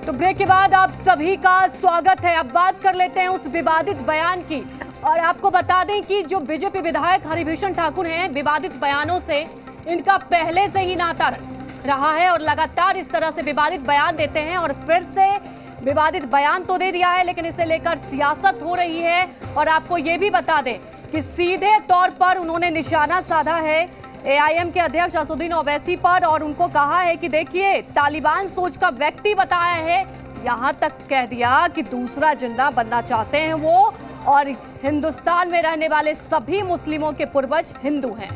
तो ब्रेक के बाद आप सभी का स्वागत है। अब बात कर लेते हैं उस विवादित बयान की। और आपको बता दें कि जो बीजेपी विधायक हरिभूषण ठाकुर हैं, विवादित बयानों से इनका पहले से ही नाता रहा है और लगातार इस तरह से विवादित बयान देते हैं और फिर से विवादित बयान तो दे दिया है, लेकिन इसे लेकर सियासत हो रही है। और आपको ये भी बता दें कि सीधे तौर पर उन्होंने निशाना साधा है एआईएम के अध्यक्ष असदुद्दीन ओवैसी पर और उनको कहा है कि देखिए, तालिबान सोच का व्यक्ति बताया है, यहां तक कह दिया कि दूसरा जिन्ना बनना चाहते हैं वो, और हिंदुस्तान में रहने वाले सभी मुस्लिमों के पूर्वज हिंदू हैं।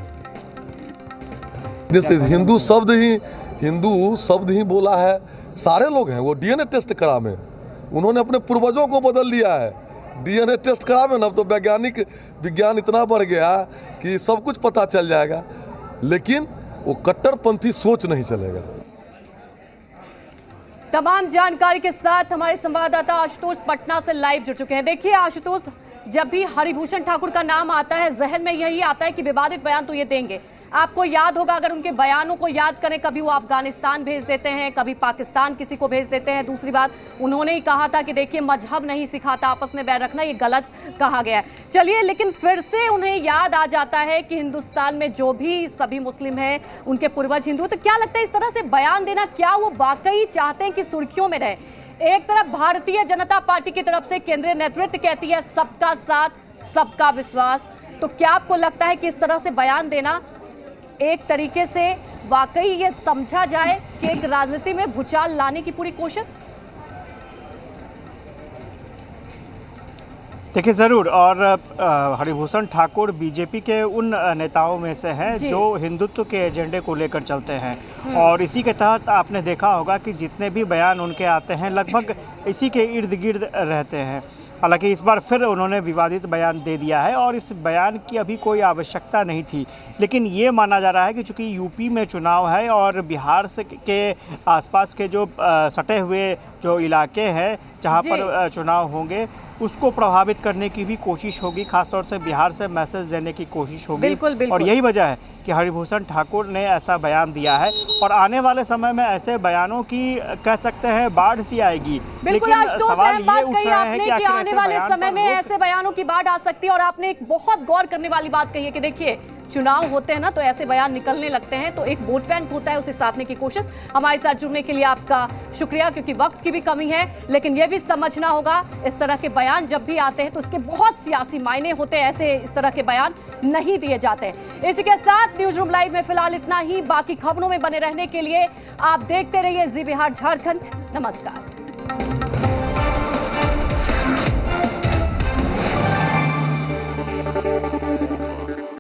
हिंदू शब्द ही बोला है, सारे लोग हैं। वो डीएनए टेस्ट करा में उन्होंने अपने पूर्वजों को बदल लिया है। डीएनए टेस्ट करा में ना, अब तो विज्ञान इतना बढ़ गया कि सब कुछ पता चल जाएगा, लेकिन वो कट्टरपंथी सोच नहीं चलेगा। तमाम जानकारी के साथ हमारे संवाददाता आशुतोष पटना से लाइव जुड़ चुके हैं। देखिए आशुतोष, जब भी हरिभूषण ठाकुर का नाम आता है, जहन में यही आता है कि विवादित बयान तो ये देंगे। आपको याद होगा, अगर उनके बयानों को याद करें, कभी वो अफगानिस्तान भेज देते हैं, कभी पाकिस्तान किसी को भेज देते हैं। दूसरी बात, उन्होंने ही कहा था कि देखिए, मजहब नहीं सिखाता आपस में बैर रखना, ये गलत कहा गया है। चलिए, लेकिन फिर से उन्हें याद आ जाता है कि हिंदुस्तान में जो भी सभी मुस्लिम हैं उनके पूर्वज हिंदू। तो क्या लगता है, इस तरह से बयान देना, क्या वो वाकई चाहते हैं कि सुर्खियों में रहे? एक तरफ भारतीय जनता पार्टी की तरफ से केंद्रीय नेतृत्व कहती है सबका साथ सबका विश्वास, तो क्या आपको लगता है कि इस तरह से बयान देना एक तरीके से वाकई ये समझा जाए कि एक राजनीति में भूचाल लाने की पूरी कोशिश? देखिए ज़रूर, और हरिभूषण ठाकुर बीजेपी के उन नेताओं में से हैं जो हिंदुत्व के एजेंडे को लेकर चलते हैं। और इसी के तहत आपने देखा होगा कि जितने भी बयान उनके आते हैं लगभग इसी के इर्द गिर्द रहते हैं। हालांकि इस बार फिर उन्होंने विवादित बयान दे दिया है और इस बयान की अभी कोई आवश्यकता नहीं थी, लेकिन ये माना जा रहा है कि चूँकि यूपी में चुनाव है और बिहार से के आसपास के जो सटे हुए जो इलाके हैं जहाँ पर चुनाव होंगे, उसको प्रभावित करने की भी कोशिश होगी, खासतौर से बिहार से मैसेज देने की कोशिश होगी। बिल्कुल। और यही वजह है कि हरिभूषण ठाकुर ने ऐसा बयान दिया है और आने वाले समय में ऐसे बयानों की कह सकते हैं बाढ़ सी आएगी। लेकिन सवाल ये उठ रहा है कि आने वाले समय में ऐसे बयानों की बाढ़ आ सकती है। और आपने एक बहुत गौर करने वाली बात कही है कि देखिए, चुनाव होते हैं ना, तो ऐसे बयान निकलने लगते हैं, तो एक वोट बैंक होता है, उसे साधने की कोशिश। हमारे साथ जुड़ने के लिए आपका शुक्रिया, क्योंकि वक्त की भी कमी है, लेकिन यह भी समझना होगा इस तरह के बयान जब भी आते हैं तो इसके बहुत सियासी मायने होते हैं। ऐसे इस तरह के बयान नहीं दिए जाते। इसी के साथ न्यूज रूम लाइव में फिलहाल इतना ही। बाकी खबरों में बने रहने के लिए आप देखते रहिए जी बिहार झारखंड। नमस्कार।